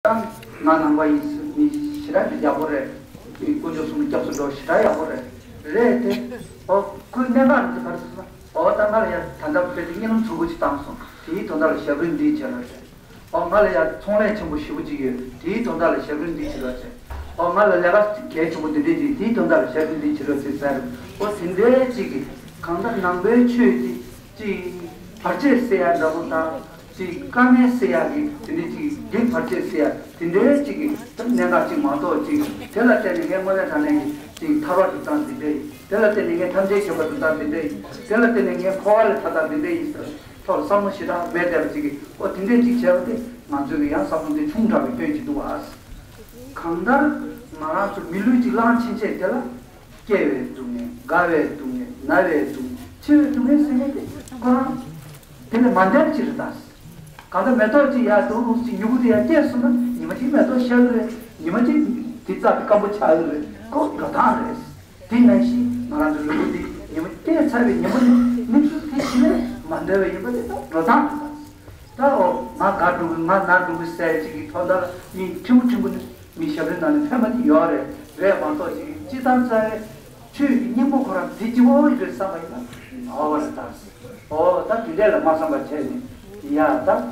나는 뭐 이 시라지 야보래 이거 좀 잡서도 시라야 보래 레데 그 내가 안 들었어 말이야 단답 때는 두고지 담소 이 돈을 셔빈 뒤처럼 말이야 총례 전부 쉬우지게 이 돈을 셔빈 뒤처럼 말이야 내가 개주고 되지 이 돈을 셔빈 뒤처럼 세상 신대지기 강단 남배 취지 지 발제해야 한다고다 지 까메세야기 지 게 발제해야 신대지기 내가 지금 와도 지금 telला 때는 게 뭐냐 하는 지 타바도 단데 telला 때는 게 탐제 접어도 단데 telला 때는 게 코알 타다 된데 있어 또 사무실아 매대지기 신대지 제한테 만족이야 사람들이 충분하게 되지도 왔어 강달 말아서 밀루지 란친체 telला केवे तुमने गावे तुमने नावे तुम चिर तुम्हें सही कौन तेरे मंदिर चिरदास कांदा मैं तो जी या तो उस युगुदी या क्या सुना निमती मैं तो शल रे निमती तिता कब चाल रे को गधा रे तीन ऐसी मरांड युगुदी निमती क्या चाहे निमती निमती किसने मंदिर ये बते तो गधा तो माँ गाड़ू माँ नाड़ू से जी थोड़ा ये चुम मिशेल नाने फैमिली यारे 왜 와서 지단자에 주 님보거라 뒤집어 이를 삼아이나 어버다 딱 이래라 마찬가지네 야다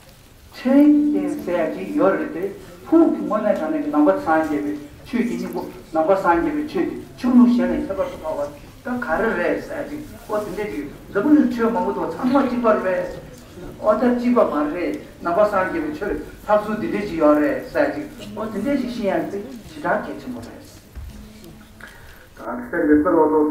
체인세야지 열을 후 뭐나 자네 넘버 3개비 주기니고 넘버 3개비 주 주무시에 서버서 나와 딱 가르래 해야지 어떤데 저분은 주 먹어도 참마 집어래 어떤 집어 말래 넘버 3개비 주 사수 디리지 열에 해야지 어떤데 시시한테 지다 개체 못했어 그때 몇번도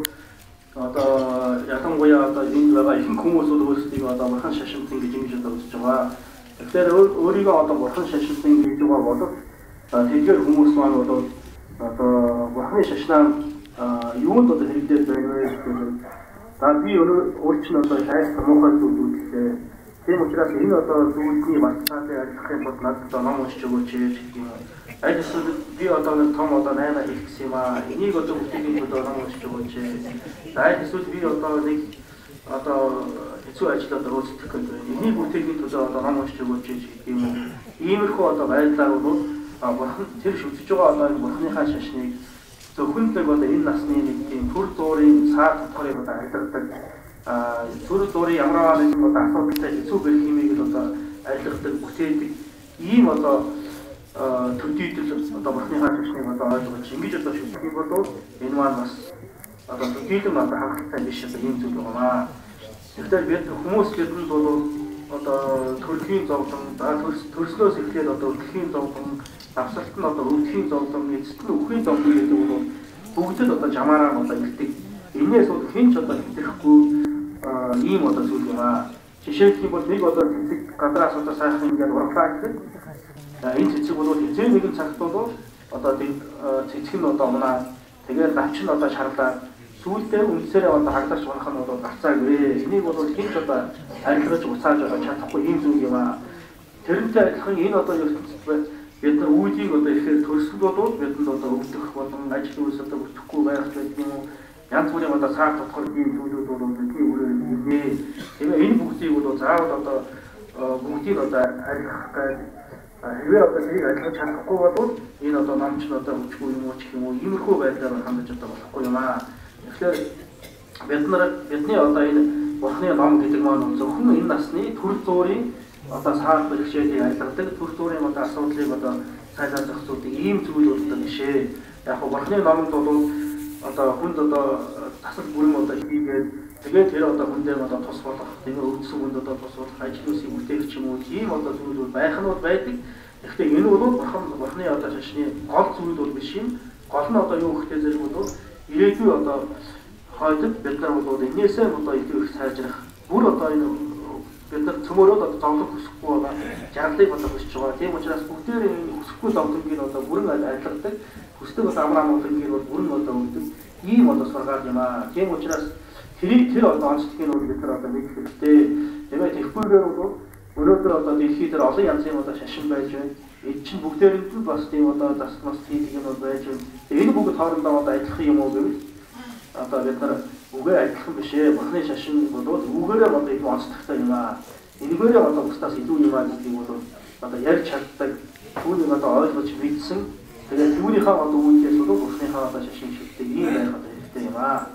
야통고야 인도가 공모소도 스티가 한 세션 생기 중이셨다고 했죠. 그때 우리가 한 세션 생기 중에 되게 공모소만 한 세션 요원도 되게 되는 다비 오리지널 사이즈 먹어도 되게 제목이라서 이거 두기 맞다게 아직 못 나도 너무 쉬고 아이스 비 어떤 통어도 내가 익시마 이거 좀 되게 것도 너무 쉬고 아이스 비 어떤 해수아지도 들어오지 특근도 이 부팅이 도저 너무 쉬고 이물고 어떤 말다고도 제일 쉽지가 않은 뭐 하는 하시니 저 혼자가 있나스니 풀토린 사토리보다 알듯 풀토리 양라는 것도 아서부터 수별 힘이도 알듯 구체적 이 투티들 어떤 무슨 하시는 것도 아주 진기적도 쉽게 것도 인완마스 어떤 투티들만 하겠다 미셔서 인도로나 일단 몇 호모스케들도 어떤 돌킨 정도 다 돌스로스 이렇게 어떤 돌킨 정도 앞서는 어떤 루틴 정도 있는 우리 정도도 보고도 어떤 자만한 어떤 일대 인내에서도 괜찮다 있고 이 모든 소리가 시실기 뭐 이거 어떤 가드라서 사실은 게 워크라이트 이 지치고도 제일 нэгэн цагтоодоо одоо цэцгэн одоо манай тэгээд навчин одоо шаардаа сүүлдээ үнсээрээ одоо хагдаж болох нь одоо гарцаагүй. Энийг бол хинч одоо арилгаж уцааж одоо чадахгүй юм зүйл юм аа. Тэрнтэй адилхан энэ одоо бид нар үүдийг одоо ихээр төрсгөлүүд бидэнд одоо өвдөх болон ажил үйлс одоо бүтэхгүй байх гэдэг юм уу. Янз бүрийн одоо цаар тодгор ийм зүйлүүд бол үнэхээр үрээ. Тэгээд энэ бүгдийг бол заавал одоо бүгдийг одоо арилгах хэвээ одоо тэрийг ажиллаж чадахгүй бол энэ одоо намч одоо хүчгүй юм уу ч юм уу иймэрхүү байдлаар хандаж одоо болохгүй юм аа. Тэгэхээр бидний одоо энэ бурхны ном гэдэг маань зөвхөн энэ насны төр зуурын одоо саад бэрхшээлийг арилгадаг төр зуурын одоо асуудлыг одоо сайдаа зохицуулдаг ийм зүйлүүд бишээ. Яг нь бурхны номд бол одоо хүнд одоо тасал бүрэн одоо хийгээд тэгээд тэр одоо хүндээ одоо тус болох тийм өвдсөн хүнд одоо тус болох ажил үйлсийг бүтээх юм уу тийм одоо зүйлүүд байх нь байдаг. Гэхдээ энэ бол бурхны одоо шашны гол зүйл бол биш юм. Гол нь одоо юу гэхтэй зэрэг бол ирээдүй одоо хойдод бид нар бол энээсээ одоо их сайжрах бүр одоо энэ бид нар цөмөрөд одоо зовлон хүсэхгүй байгаа жаргалыг одоо хүсэж байгаа. Тийм учраас бүгдээр хүсэхгүй зовлонгийг одоо бүрэн айлгадаг. Хүсдэг бол амар амгалангийг бол бүрэн одоо өгдөг. Ийм одоо сургаал юм аа. Тийм учраас тэр одоо онцлогийг нь бид нар одоо нэг хэрэгтэй. Тэгээд тэгэхгүйгээр бол өнөөдөр одоо дэлхийд дээр олон янзын одоо шашин байж байна. Эд чинь бүгдээрэнд нь бас тийм одоо засмас хийх юм байж байна. Энэ бүгд хоорондоо одоо адилхан юм уу гэвэл одоо бид нар үгээр адилхан биш ээ. Бурхны шашин бол үгээрээ одоо их онцлогтой юм аа. Энэгээрээ одоо бусдаас илүү юм аа гэдгийг бол одоо ярьж чаддаг. Түүнийг шийдсэн. Тэгээд түүнийхээ одоо үйлдэлээс болоо бурхныхаа одоо шашин шилдэг ийм байх одоо хэрэгтэй юм аа.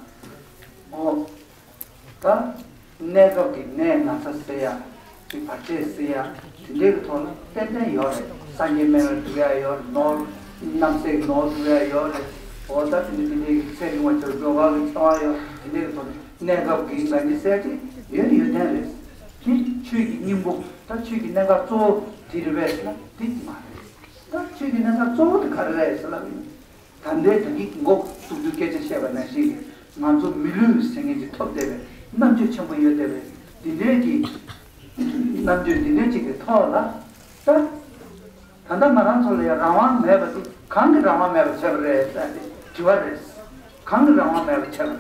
та 내가 내 나서야 이 받쳤어야 내가 돈 때문에 요 상임을 두야요 노 남색 노두야요 어다 근데 세리와 저거가 좋아요 내가 돈 내가 기만이 세지 얘는 얘네 기 취기 님복 다 취기 내가 做 디르베스나 디마 다 취기 내가 做 가르라에서라 단대 되기 꼭 두두게 제시하는 시 만조 밀루 생기지 톱대베 남주 전부 여대베 디네기 남주 디네지게 터라 다 단다 말한 소리야 라완 매버지 강게 라완 매버 쳐버려 주와레스 강게 라완 매버 쳐버려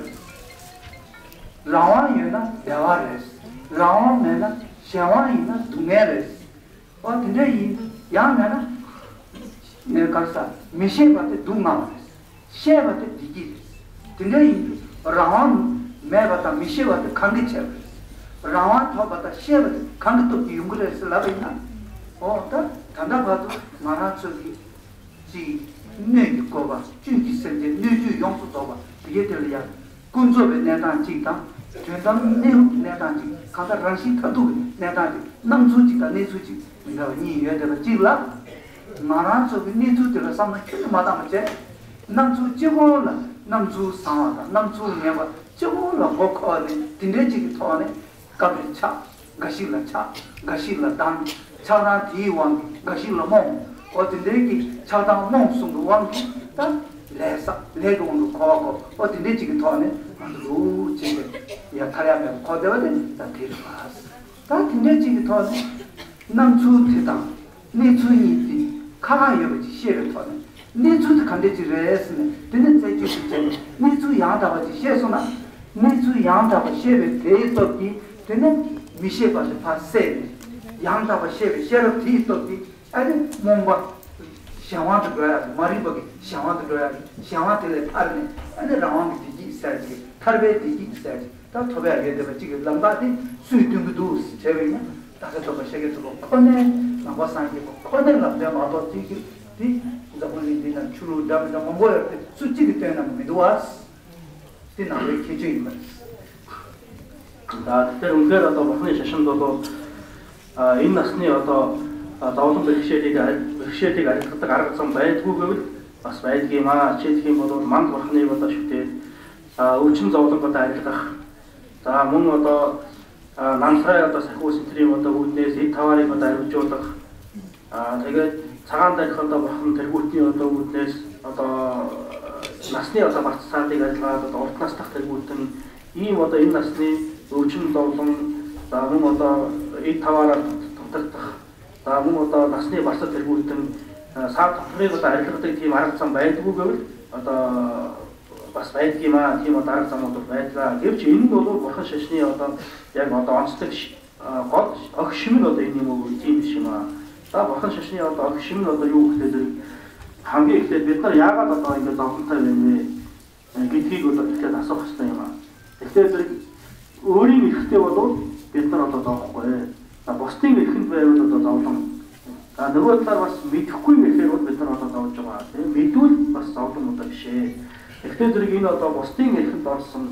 라완 유나 대화레스 라완 매나 샤완이나 둥에레스 근데 이 양나나 내가사 미셰바테 둥마레스 셰바테 디기 근데 이 라완 매바타 미셰바테 강게 쳐버려 라완 토바타 셰바테 강게 또 용그레스 라베나 다 단다 봐도 마라츠기 지 내기 거봐 주기 생제 내주 용수 도봐 이게 들이야 군조베 내단 지다 전담 내우 내단지 가다 랑시 타도 내단지 남수지가 내수지 내가 니 여대로 지라 마라츠기 내주들 삼나 큰 마다마제 남수 지고라 남수 상하다 남수 내가 지고라 고코네 딘데지 토네 가브차 가실라 단 차나 디왕 가실라 몽 어딘데기 차당 몽숭도 왕기 다 레사 레동도 거고 어딘데지 토네 루 지게 야 타려면 거대거든 다 데려가스 다 딘데지 토네 남주 대당 내주니 카라여지 시에를 토네 내주도 간데지 레스네 되는 제주 시제 내주 양다바지 시에서나 내주 양다바 시에 대속기 되는 미셰바지 파세 양다바 시에 시에로 뒤속기 아니 뭔가 샤와도 그래야 마리버기 샤와도 그래야 샤와들에 파르네 아니 라왕이 뒤지 있어야지 탈베 뒤지 있어야지 다 토베하게 되면 지금 람바디 수이등도 제외냐 다서 저거 세계에서 코네 나와상이고 코네 남자 마도 뒤기 뒤 자본인들은 주로 담다 뭐야 수치기 때문에 믿어왔어 디나를 계주임을 다 때문에 одоо бурхны шашинд бол энэ насны одоо зовлон бэрхшээлийг арилгадаг арга зам байдгүй гэвэл бас байдгийн маа чийдэх юм бол манд бурхныг одоо шүтээд өвчин зовлонгод арилгах за мөн одоо намсраа одоо сахиус энтрийн одоо үүднээс эд таваарыг одоо арилжуулах тэгээд цагаан дээрх одоо бурхан тэргүүтний одоо үүднээс одоо насны одоо барц цаадыг арилгаад одоо урт нас дахь тэргүүтэн ийм одоо энэ насны өвчин зовлон за мөн одоо эд таваараар дутагдах за мөн одоо насны барц тэргүүтэн саад тохрыг одоо арилгадаг тийм арга зам байдгүй гэвэл одоо бас байдгийн маа тийм одоо арга замууд байлаа. Гэвч энэ нь бол бурхан шашны одоо яг одоо онцлог гол огт шимэн одоо энэ юм уу тийм биш юм аа. За бурхан шашны одоо огт шимэн одоо юу гэхээр хамгийн ихтэй бид нар яагаад одоо ингэ зовлонтой байна вэ гэдгийг одоо ихтэй асуух хэрэгтэй юм аа. Тэгэхээр өөрийн эрхтэй бол бид нар одоо зовхгүй. Бусдын эрхэнд байвал одоо зовлон. За нөгөө талаар бас мэдэхгүй гэхээр бол бид нар одоо зовж байгаа. Тийм мэдвэл бас зовлон одоо бишээ. Тэгэхээр энэ одоо бусдын эрхэнд орсон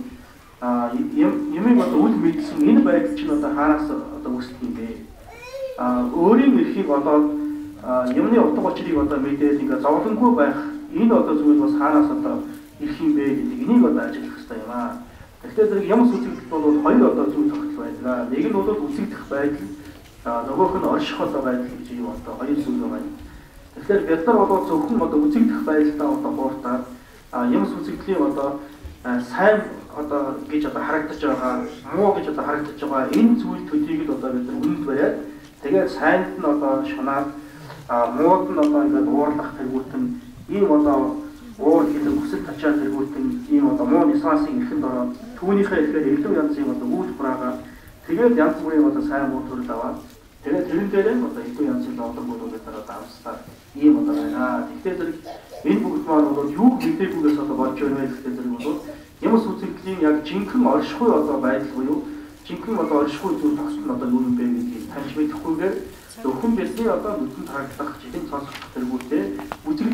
юмыг одоо үл мэдсэн энэ байдал чинь одоо хаанаас одоо үүсдэг юм бэ? Өөрийн эрхийг одоо юмны утга учирыг одоо мэдээд ингээ зовлонгүй байх энэ одоо зүйл бас хаанаас одоо ирэх юм бэ гэдэг энийг одоо ажиглах хэрэгтэй юм аа. Тэгэхээр юм үзэгдэл бол хоёр одоо зүйл тогтол байлаа. Нэг нь бол үзэгдэх байдал, нөгөөх нь орших одоо байдал гэж юм одоо хоёр зүйл байна. Тэгэхээр бид нар бол зөвхөн одоо үзэгдэх байдалтай одоо хууртаа юм үзэгдлийн одоо сайн одоо гэж одоо харагдаж байгаа, муу гэж одоо харагдаж байгаа энэ зүйл төдийг л одоо бид нар үнэнд бариад тэгээд сайнд нь одоо шунаад мууд нь одоо ингээд уурлах тэргүүтэн ийм одоо уур хэлэн хүсэл тачаал тэргүүтэн ийм одоо муу нисвасын эрхэнд ороод түүнийхээ ихээр илүү янзын одоо үйлдвэр байгаа. Тэгээд янз бүрийн одоо сайн муу төрөл аваад тэгээд тэрэн дээрээ одоо илүү янзын зовлонгууд бид нар одоо авсаар ийм одоо байна. Тэгэхээр энэ бүгд маань бол юу мэдээгүйгээс одоо болж байна вэ гэхдээ зэрэг бол юмс үзэгдлийн яг жинхэнэ оршихуй одоо байдал буюу жинхэнэ одоо оршихуй зүйл тогтсон одоо юу юм бэ гэдгийг таньж мэдэхгүйгээр зөвхөн бидний одоо нүдэнд харагдах жилийн сонсох тэргүүтээ үзэгдэл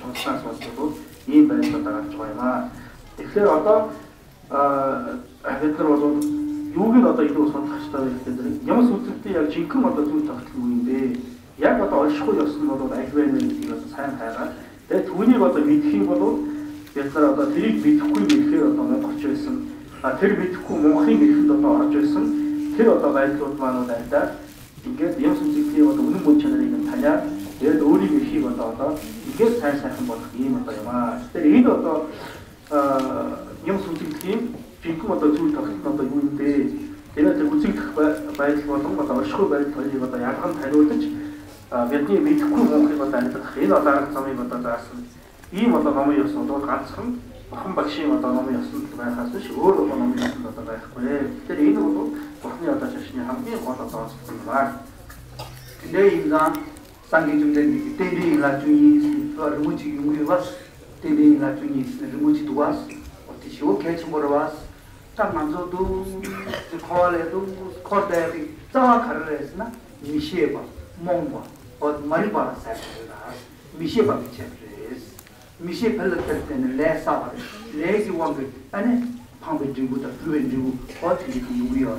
сонснаас болоод ийм байдлаар гарч байгаа юм аа. Тэгэхээр одоо бид нар бол юуг нь одоо илүү судлах хэрэгтэй байх гэдэг. Ямар сүлжээтэй яг жинхэнэ одоо зүйл тогтол юм бэ? Яг одоо оршихгүй ёсон нь бол аль вэ гэдгийг одоо сайн хайгаад тэгээд түүнийг одоо мэдэх юм бол бид нар одоо тэрийг мэдэхгүй мэдэхээр одоо монголч байсан. Тэр мэдэхгүй монголын мэдэхэд одоо орж байсан. Тэр одоо байдлууд маань дайдаа ингээд юм сүлжээтэй одоо үнэн мөн чанарыг нь таниад тэгээд өөрийн эрхийг одоо ингээд сайхан болох юм одоо юм аа. Тэгэхээр энэ одоо юм сүлжээтэй жинхэнэ одоо зүйл тогтолт одоо юу юм бэ? Тэгээд тэр үзэгдэх байдал болон одоо оршихгүй байдал хоёрыг одоо ялган таниулж бидний мэдэхгүй монголыг одоо амьдрах энэ одоо арга замыг одоо заасан ийм одоо номын ёс бол ганцхан Бурхан багшийн одоо номын ёсонд байхаас биш өөр одоо номын ёсонд одоо байхгүй. Тэгэхээр энэ бол Бурханы одоо шашны хамгийн гол одоо онцлог юм аа. 근데 인간 상계중된 때리 나중이 루무지 용이 왔어. 때리 나중이 루무지 두었어. 어떻게 오 개침 보러 왔어. 장만서도 코알에도 코데리 자와 가르레스나 미시에바 몽바 말이 봐라 사실이다. 미시에바 미체프레스 미시에 별로 때는 레사바 레기 원그 아니 방배 중부터 주변 중부 어떻게 유리어레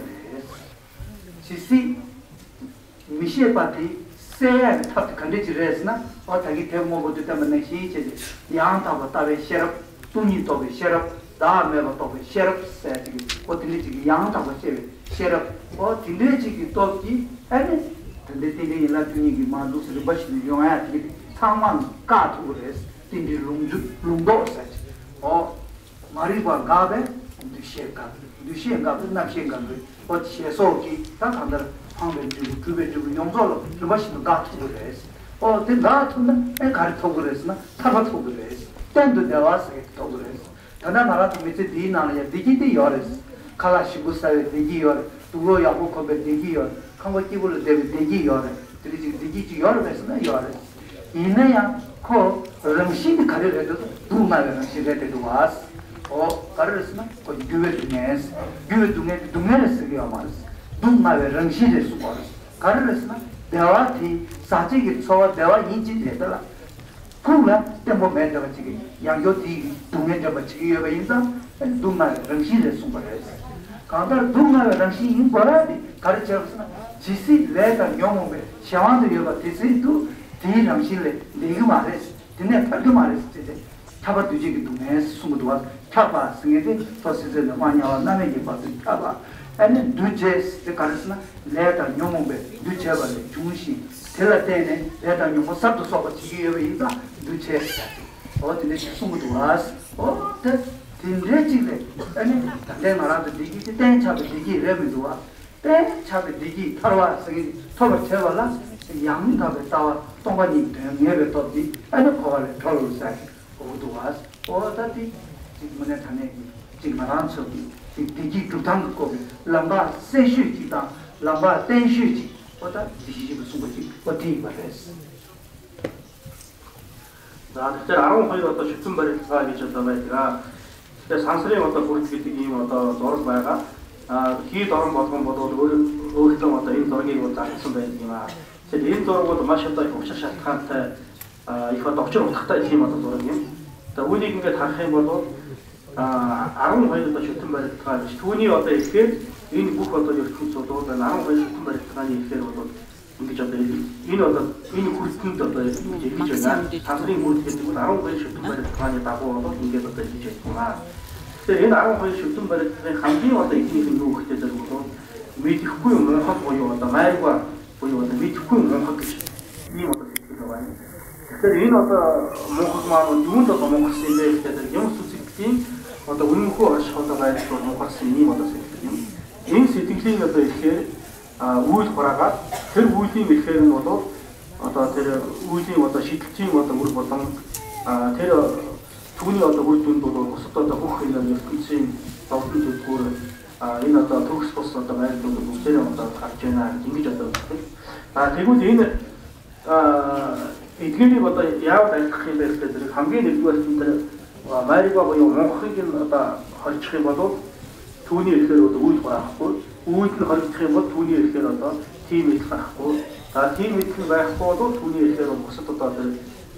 지시 미시에바티 세야 탑 컨디지레스나 어떻게 대모고도 때문에 시체지 양타고 따베 셔럽 뚱이 또베 셔럽 다음에가 또베 셔럽 세지 어떻게 양타고 셔럽 셔럽 딜레지기 또기 아니 근데 일라중이 마루스를 버시는 용아야 상만 까투그레스 딘디 룽도 세지 마리바 가베 두시에가 끝나시에가 어찌에 소기 당한다 방배 주고 주배 주고 용서로 그 맛있는 까투그레스 내가 좀 가르쳐 그랬으나 타바토 그랬어 땐도 내가 또 그랬어 다나 나라도 밑에 디나야 디기디 열었어 칼라시부사에 디기 열 두고 야고 거베 디기 열 강고 끼불을 대비 디기 열 들이지 디기 열었으나 열었어 이내야 코 럼시디 가르래도 두마는 시대도 왔어 가르랬으나 그 교회 중에 동네를 쓰게 하면서 두마에 럼시를 쓰고 가르랬으나 대화티 사직이 저 대화 인지 되더라. 그러나 때뭐 맨날 지금 양교티 동네 좀 지기가 인자 두마 랑시를 숨버려서. 가다 두마 랑시 인버라디 가르쳐서 지시 레다 용어에 샤완도 여가 지시도 디 랑시를 내가 말했어. 근데 발도 말했어. 타바 두지기 동네 숨도 와 타바 승에데 토스는 많이 와 남에게 봐도 타바 아니 두제스 가르스나 레다 용어에 두제발에 중심 텔라테네 레다 용어 삽도 쏘고 지기에 인자 두제스 어디에 숨도 와서 딘레지레 아니 내 나라도 디기 땡차도 디기 레비도 와 땡차도 디기 타와 승이 토가 채발라 양답에 따와 동반이 되게 또디 아니 거를 털어서 오도 와서 어다디 지금에 타네 지금 말한서 디기 두탕 거 람바 세슈지다 람바 땡슈지 어다 디기가 숨고지 어디 말했어 나 그때 아롱 거의 어떤 쉽은 말을 사기 전에 말이야 그때 상설이 어떤 보이게 되기 어떤 저런 말가 기 다른 것만 보도 어떤 어떤 이 저기 뭐 작성 되지만 제 이 저거도 마셨다 혹시샷 한테 이거 독점 못했다 이 팀도 저런 또 우리 그게 다 해봐도 아롱 거의 또 쉽은 말을 사기 돈이 어떤 이렇게 이 부분 어떤 이렇게 써도 아롱 거의 쉽은 말을 사기 이렇게도 이게 저 이는 어떤 이 구스팅도 어떤 얘기잖아 사람들이 모르게 되고 아롱 거의 쉽은 말을 사기다고 이게 어떤 얘기겠구나 그래서 이 아롱 거의 쉽은 말을 감기 어떤 이미지 누구 그때 저도 미디쿠요 뭐 하고 어떤 말과 어떤 미디쿠요 뭐 하고 이 어떤 들어와요 그래서 이 어떤 뭐만 누군가 더 먹을 수 있는 때들 영 수직인 어떤 운고 어떤 말을 또 먹을 수 있는 어떤 세팅이 이 세팅이 어떤 이렇게 우유 돌아가 그 우유이 밀크는 것도 어떤 그 우유이 어떤 시트지 어떤 우리 보통 테러 돈이 어떤 우리 돈도 어떤 호크는 그치 어떤 좋고 이 어떤 독스포스 어떤 말도 목소리는 어떤 각자나 인기적도 그리고 뒤에는 이들이 어떤 야외 다이크를 때들 감기에 들고 있는데 말이가 뭐 영어하긴 어떤 허리치게 봐도 돈이 이렇게 우유 돌아가고 우유를 허리치게 뭐 돈이 이렇게 어떤 팀이 있고 팀이 있고 돈이 이렇게 무슨 또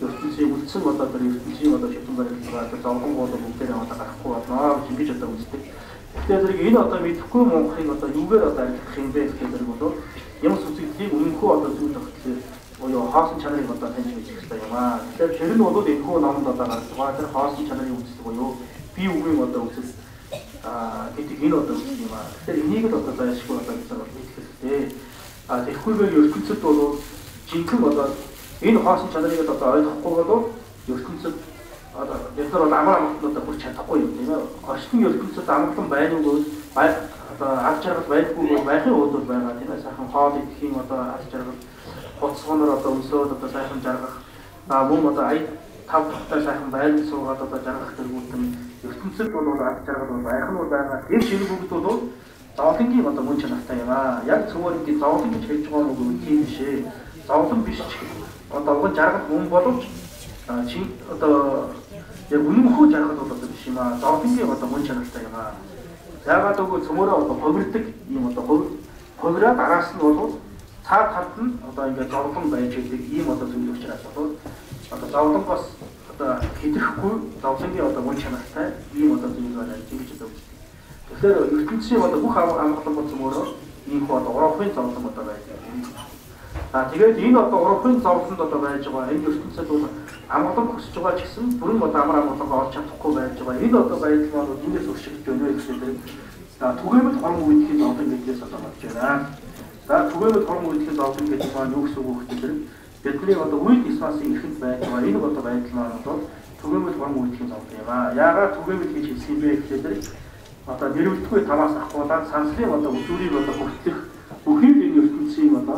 ертөнцийн үлдсэн одоо тэр ертөнцийн одоо шатан барилга зовлон болоод бүгдээрээ одоо гарахгүй болно гэж одоо үздэг. Тэгэхээр зэрэг энэ одоо мэдэхгүй Монголыг одоо юугаар одоо арилгах юм бэ гэхээр зэрэг бол ямар сүзэгдлийг өмнөхөө одоо зүйл тогтлоо буюу хоосон чанарыг одоо таньж мэдэх хэрэгтэй юм аа. Тэгэхээр тэр нь бол энэхүү номонд одоо гарч байгаа тэр хоосон чанарын үзэл буюу бие үгийн одоо үзэл гэдэг энэ одоо үзэл юм аа. Тэгэхээр энийг л одоо зайлшгүй одоо бид нар мэдэх хэрэгтэй. Тэгэхгүйгээр ертөнцид бол жинхэнэ одоо энэ хоосон чанарыг одоо ойлгохгүй бол ертөнцид одоо бид нар бол амар амгалан хүрч чадахгүй юм тийм ээ. Орчны ертөнцид амгалан байна уу одоо ад жаргал байдгүй бол байхын үед бол байгаа тийм ээ. Сайхан хоол идэх юм одоо ад жаргал боцгоноор одоо өмсөөд одоо сайхан жаргах мөн одоо ая тав дахтай сайхан байр суугаад одоо жаргах төргүүд нь ертөнцид бол ад жаргал бол байхын үед байгаа. Тэр шиг бүгд бол зовлонгийн одоо мөн чанартай юм аа. Яг зөвхөн ингэ зовлон гэж хэлж байгаа нь үгүй тийм шээ. Зовлон биш ч одоо уг жаргал хүн боловч чи одоо яг үнэнхүү жаргал бол одоо биш юм аа. Зовлонгийн одоо мөн чанартай юм аа. Яагаад гэвэл цөмөрөө одоо хувирдаг юм одоо хувираад араас нь бол цаад талд нь одоо ингээд зовлон байж байдаг ийм одоо зүйл учраас бол одоо зовлонгоос одоо хэдрэхгүй зовлонгийн одоо мөн чанартай ийм одоо зүйл байна гэж одоо үздэг. Тэгэхээр ертөнцийн одоо бүх амгалан болсон өөрөө ийм хөө одоо урахын зовлон одоо байдаг. Тэгээд энэ одоо урахын зовлонд одоо байж байгаа энэ ертөнцид бол амгалан хүсэж байгаа ч гэсэн бүрэн одоо амар амгалан олж чадахгүй байж байгаа. Энэ одоо байдал маань эндээс өшөж өнөө гэсэн түгээмэл хорон үеийн зовлон гэдгээс одоо болж байна. За түгээмэл хорон үеийн зовлон гэдэг маань юу гэсэн үг вэ гэхээр бидний одоо үйл ёсноос ихэнд байж байгаа энэ одоо байдал маань бол түгээмэл хорон үеийн зовлон юм аа. Яагаад түгээмэл гэж хэлсэн юм бэ гэхээр одоо нэрвэлтгүй тамаас ахуулаад сансрын одоо үзүүрийг одоо хүртэх бүхий л энэ ертөнцийн одоо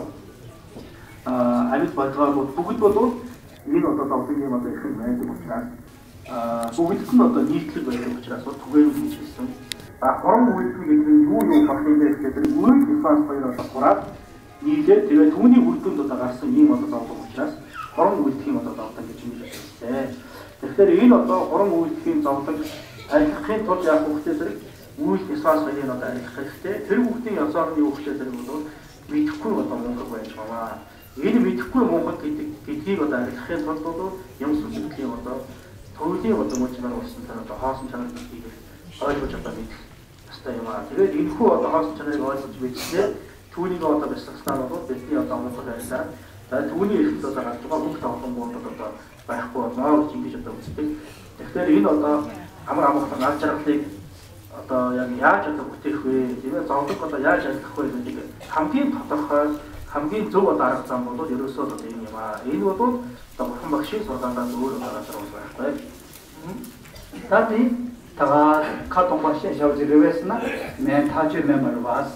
амьд бодлогууд бүгд бол энэ одоо зовлонгийн одоо ихэнд байдаг учраас бүгд нь одоо нийтлэг байдаг учраас түгээмэл гэж хэлсэн. Хорон үйлдэл гэдэг нь юу болох юм бэ гэхээр үйл дифанс хоёр одоо гураад нийлээ тэгээд түүний үрдэнд одоо гарсан ийм одоо зовлон учраас хорон үйлдэлийн одоо зовлон гэж нэр өгсөн. Тэгэхээр энэ одоо хорон үйлдэлийн зовлон арилгахын тулд яг хүүхдээ зэрэг үйл дифанс хоёрыг одоо арилгах хэрэгтэй. Тэр хүүхдийн явцаар нь юу гэхээр зэрэг бол мэдэхгүй одоо мунхаг байж байгаа. Энэ мэдэхгүй мунхаг гэдгийг одоо арилгахын тулд бол ямар сүлжээлийн одоо төрлийн одоо мөн чанар болсон одоо хоосон чанар гэдгийг ойлгож одоо мэдэх ёстой юм аа. Тэгээд энэхүү одоо хоосон чанарыг ойлгож мэдчихээ түүнийг одоо бясалгасан бол бидний одоо мунхаг байлаа. За түүний эрхт одоо гарч байгаа бүх зовлонгууд одоо байхгүй болно гэж ингэж одоо үздэг. Тэгэхээр энэ одоо амар амгалан ад жаргалыг одоо яг яаж одоо бүтээх вэ? Тэгээд зовлонг одоо яаж арилгах вэ гэдэг хамгийн тодорхой хамгийн зөв одоо арга зам бол ерөөсөө одоо юм юм аа. Энэ бол одоо бурхан багшийн сургаалаас өөр одоо байхгүй. Тати тагаа 카톡 багшийн шавжирвэсна мен таачи мембер вас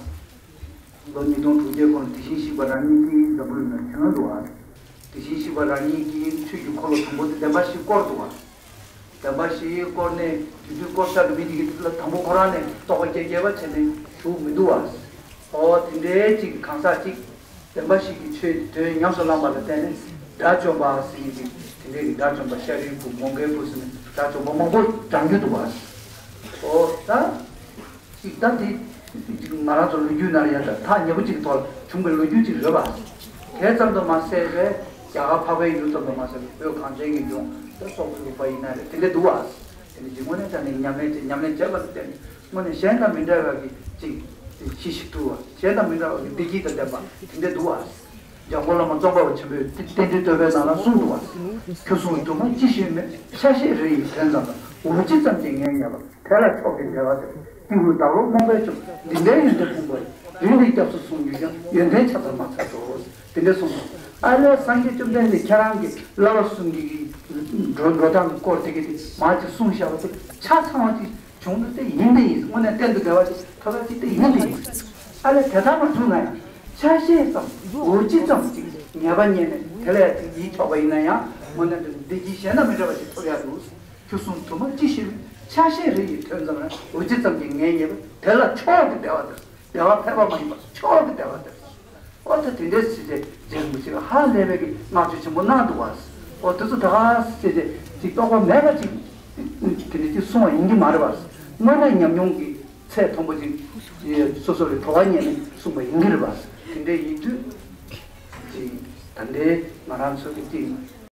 돈이 돈 두개고 디시시 바라니기 더블면 전화도와 디시시 바라니기 추기 콜로 통보도 대바시 꼬르도와 대바시 꼬르네 주주 꼬르다도 미디기 틀라 통보 거라네 또 제게와 체네 주 미도와 근데 지금 강사직 대바시 최 양설람바를 때는 다좀 바시 근데 다좀 바샤리 고 몽게 무슨 다좀 몽고 장교도 와 다 일단이 지금 말아서 루유나리아다 다 여부지 더 중국 루유지 러봐 대장도 마세게 야가파베 유도도 마세 요 간쟁이 좀 소소로 보이나 근데 누가 근데 지금은 일단 냠내 잡았을 때 뭐는 현다 민다가기 지 시식도 현다 민다가기 디기도 잡아 근데 누가 정말로 정보를 준비 텐텐도에서 순도 와 교수도 뭐 지시면 사실이 된다 우리 점쟁이야 대략 초기 제가 이거 따로 뭔가 좀 딘데인데 공부 이런 게 없어 숨기죠 연대 찾아 맞춰서 근데 숨 알아 상계 좀 되는데 캐랑게 라로 숨기기 로단 코르티기 마치 숨샤고 차 상황이 정도 때 있는데 오늘 때도 가와지 터질 때 있는데 알아 대담을 주나요 사실에서 우리 점쟁이 야반년에 대략 이 초가 있나요 뭐는 디지션을 매저가지고 소리하고 교수도 뭐 지시 사실이 전자는 어쨌든 얘기해 대라 초하게 되어들 내가 해봐만 초하게 되어들 어떻게 됐을 때 지금 우리가 한 레벨이 맞추지 못나도 왔어 어디서 다 이제 직도가 내가 지금 근데 숨어 인기 말해봤어 뭐는 양용기 새 통보지 소설을 도안이는 숨어 인기를 봤어 근데 이두 단대 말한 소리